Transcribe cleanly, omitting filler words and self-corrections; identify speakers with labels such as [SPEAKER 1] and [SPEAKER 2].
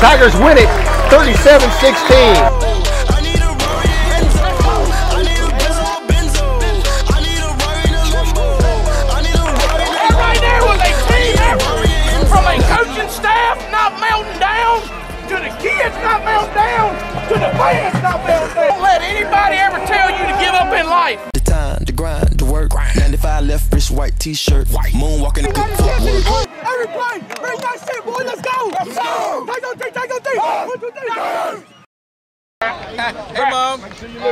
[SPEAKER 1] Tigers win it 37-16.
[SPEAKER 2] To the kids not melting down, to the fans not melting down. Don't let anybody ever tell you to give up in life.
[SPEAKER 3] The time, the grind, the work. 95 left wrist, white t-shirt, moonwalking the good footwork.
[SPEAKER 2] Everybody, bring that shit, boy. Let's go. Let's go. Take on three. 1, 2, 3. Hey, Mom.